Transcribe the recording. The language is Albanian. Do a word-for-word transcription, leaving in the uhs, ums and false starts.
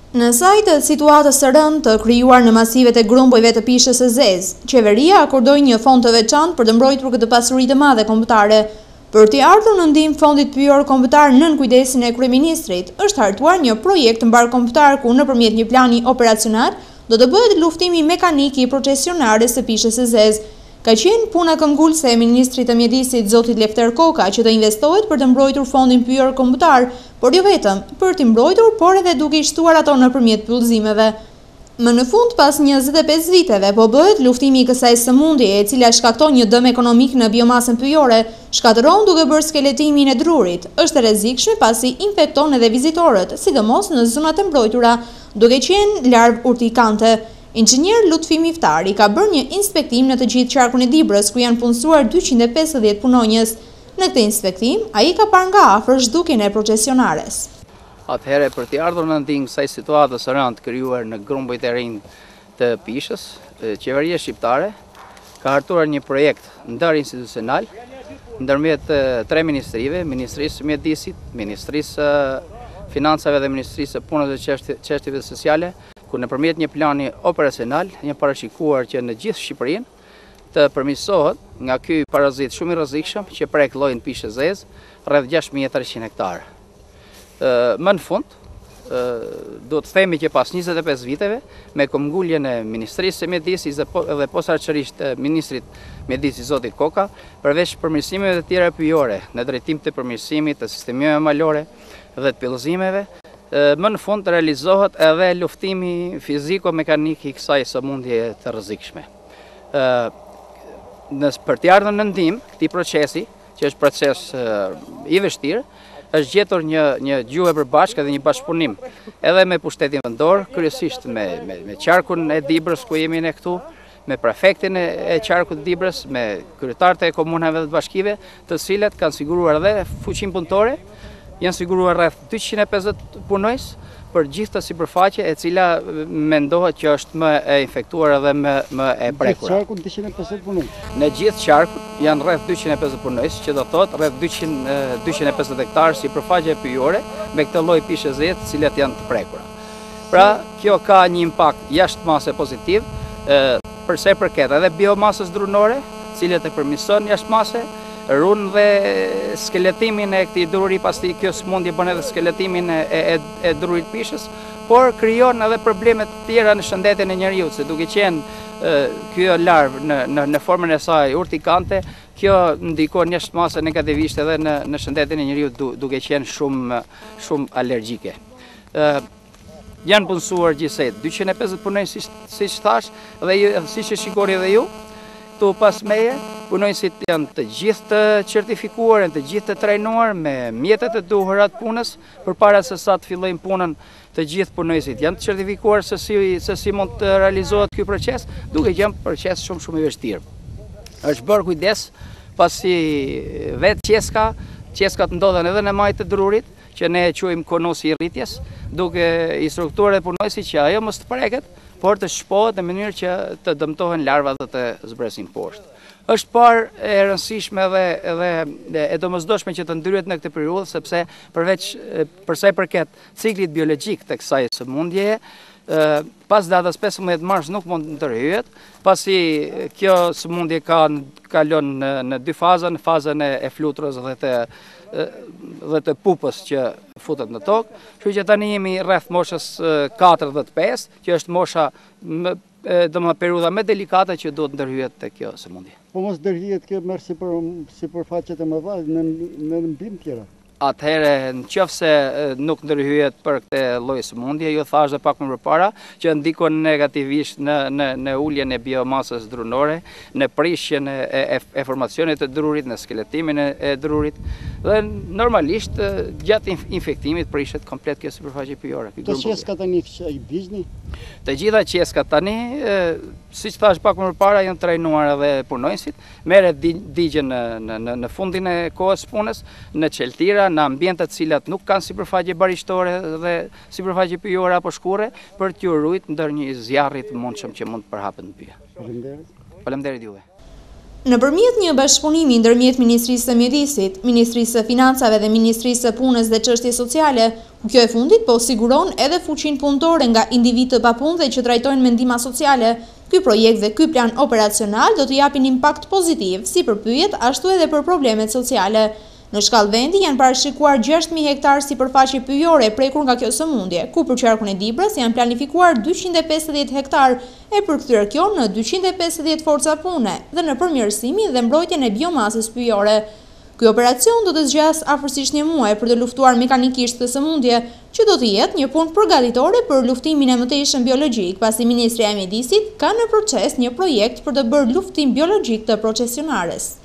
Në sajt të situatës së rëndë të krijuar në masivet e grumbujve të pishës së zezë, qeveria akordoi një fond të veçantë për të mbrojtur këtë pasuri të madhe kombëtare. Për t'i ardhur në ndihmë fondit pyjor kombëtar nën kujdesin e kryeministrit, është hartuar një projekt mbar kombëtar ku nëpërmjet një plani operacional do të bëhet luftimi mekanik i procesionarjes së pishës së zezë. Ka qenë puna këmbgulse e ministrit të mjedisit zotit Lefter Koka që të investohet për të mbrojtur fondin pyjor kombëtar, por jo vetëm për t'i mbrojtur, por edhe duke i shtuar ato nëpërmjet pyllëzimeve. Më në fund, pas njëzet e pesë viteve, po bëhet luftimi i kësaj sëmundje, e cila shkakton një dëm ekonomik në biomasën pyjore, shkatëron duke bërë skeletimin e drurit. Është e rrezikshme pasi infekton edhe vizitorët, sidomos në zonat e mbrojtura, duke qenë larvë urtikante. Inxhinier Lutfi Miftari ka bërë një inspektim në të gjithë qarkun e Dibrës, ku janë punësuar dyqind e pesëdhjetë punonjës. Në këtë inspektim, ai ka parë nga afër zhdukjen e procesionares. Atëherë, për t'i ardhur në ndihmë kësaj situatës së rëndë krijuar në grumbujt e rinj të pishës, qeveria shqiptare ka hartuar një projekt ndërinstitucional ndërmjet tre ministrive, Ministrisë së Mjedisit, Ministrisë së Financave dhe Ministrisë së Punës dhe Çështjeve Sociale, ku nëpërmjet një plani operacional, një parashikuar që në gjithë Shqipërinë të përmirësohet nga ky parazit shumë i rrezikshëm që prek llojin pishë zezë rreth gjashtë mijë e treqind hektarë. Më në fund, do të themi që pas njëzet e pesë viteve, me këmbguljen e Ministrisë së Mjedisit dhe posaçërisht ministrit Mjedisit zotit Koka, përveç përmirësimeve të tjera pyjore në drejtim të përmirësimit të sistemeve malore dhe të pyllëzimeve, më në fund realizohet edhe luftimi fiziko-mekanik i kësaj sëmundje të rrezikshme. Për t'i ardhur në ndihmë këtij procesi, që është proces i vështirë, është gjetur një një gjuhë e përbashkët dhe një bashkëpunim edhe me pushtetin vendor, kryesisht me me, me qarkun e Dibrës ku jemi ne këtu, me prefektin e qarkut të Dibrës, me kryetarët e komunave dhe të bashkive, të cilët kanë siguruar edhe fuqinë punëtore. Janë siguruar rreth dyqind e pesëdhjetë punojës për gjithë të sipërfaqe e cila mendohet që është më e infektuar edhe më më e prekur. Në qarkun dyqind e pesëdhjetë punojës. Në gjithë qarkun janë rreth dyqind e pesëdhjetë punojës, që do thotë rreth dyqind e pesëdhjetë hektarë sipërfaqe pyjore me këtë lloj pishë zezë, të cilat janë të prekura. Pra, kjo ka një impakt jashtëmase pozitiv, përse përket edhe biomasës drunore, të cilat e përmirëson jashtëmase, runë dhe skeletimin e këtij druri, pasi kjo sëmundje bën edhe skeletimin e, e, e drurit pishës, por krijon edhe probleme të tjera në shëndetin e njeriut, se duke qenë kjo larvë në, në, në formën e saj urtikante, kjo ndikon jashtëmase negativisht edhe në, në shëndetin e njeriut duke qenë shumë, shumë alergjike. E, janë punësuar gjithsej dyqind e pesëdhjetë punojës, siç si thash, dhe siç e shikoni edhe ju, këtu pas meje, punojësit janë të gjithë të certifikuar, janë të gjithë të trajnuar me mjetet e duhura të punës, përpara se sa të fillojnë punën, të gjithë punojësit janë të certifikuar se si, se si mund të realizohet ky proces, duke qenë proces shumë shumë i vështirë. Është bërë kujdes pasi vetë qeska, qeskat ndodhen edhe në majtë të drurit, që ne e quajmë konosi i rritjes, duke instruktuar e punojësit që ajo mos të preket, por të shpohet në mënyrë që të dëmtohen larvat dhe të zbresin poshtë. Është parë e rëndësishme dhe, dhe e domosdoshme që të ndryhet në këtë periudhë, sepse përveç përsa i përket ciklit biologjik të kësaj sëmundjeje, pas datës pesëmbëdhjetë mars nuk mund të ndërhyjet, pasi kjo sëmundje ka kalon në, në dy faza, në fazën e, e fluturës dhe të dhe të pupës që futet në tokë, kështu që tani jemi rreth moshës katërdhjetë e pesë, që është mosha më, domethënë periudha më delikate që duhet ndërhyjet te kjo sëmundje. Po mos ndërhyjet kjo merr sipër sipërfaqet e mëdha në në mbimë tjera. Atëherë, nëse nuk ndërhyjet për këtë lloj sëmundje, ju thash edhe pak më përpara që ndikon negativisht në në në uljen e biomasës drunore, në prishjen e, e, e formacionit të drurit, në skeletimin e, e drurit, dhe normalisht gjatë infektimit prishet komplet kjo sipërfaqe pyjore. Të qeskat tani i bizni? Të gjitha qeskat tani, siç thash pak më përpara, janë trajnuar edhe punojësit, merret digjen në, në, në fundin e kohës punës, në çeltira, në ambiente të cilat nuk kanë sipërfaqe barishtore dhe sipërfaqe pyjore apo shkurre, për t'ju ruajtur ndër një zjarri të mundshëm që mund të përhapet në pyje. Faleminderit. Faleminderit juve. Nëpërmjet një bashkëpunimi ndërmjet Ministrisë së Mjedisit, Ministrisë së Financave dhe Ministrisë së Punës dhe Çështje Sociale, ku kjo e fundit po siguron edhe fuqinë punëtore nga individë të papunëve që trajtojnë me ndihma sociale, ky projekt dhe ky plan operacional do të japin impakt pozitiv si për pyjet ashtu edhe për problemet sociale. Në shkallë vendi janë parashikuar gjashtë mijë hektarë sipërfaqe pyjore prekur nga kjo sëmundje, ku për qarkun e Dibrës janë planifikuar dyqind e pesëdhjetë hektarë e përkthyer kjo në dyqind e pesëdhjetë forca pune dhe në përmirësimin dhe mbrojtjen e biomasës pyjore. Ky operacion do të zgjas afërsisht një muaj për të luftuar mekanikisht këtë sëmundje, që do të jetë një punë përgatitore për luftimin e mëtejshëm biologjik, pasi Ministria e Mjedisit ka në proces një projekt për të bërë luftim biologjik të procesionarës.